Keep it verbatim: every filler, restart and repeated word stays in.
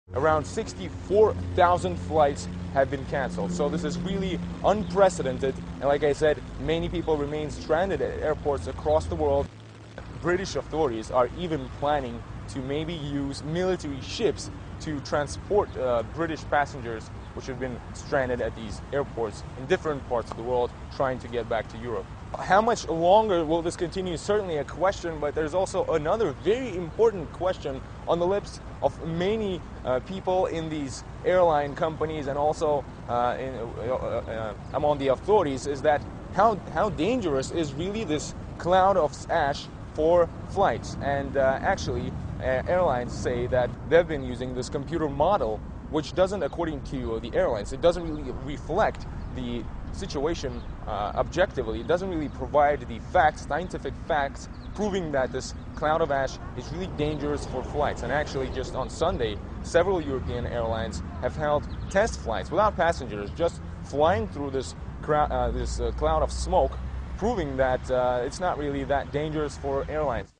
Around sixty-four thousand flights have been canceled. So this is really unprecedented. And like I said, many people remain stranded at airports across the world. British authorities are even planning to maybe use military ships to transport uh, British passengers which have been stranded at these airports in different parts of the world trying to get back to Europe. How much longer will this continue is certainly a question, but there's also another very important question on the lips of many uh, people in these airline companies and also uh, in, uh, uh, among the authorities, is that how, how dangerous is really this cloud of ash for flights? And uh, actually, uh, airlines say that they've been using this computer model, which doesn't, according to the airlines, it doesn't really reflect the situation uh, objectively. It doesn't really provide the facts, scientific facts, proving that this cloud of ash is really dangerous for flights. And actually, just on Sunday, several European airlines have held test flights without passengers, just flying through this, uh, this uh, cloud of smoke, proving that uh, it's not really that dangerous for airlines.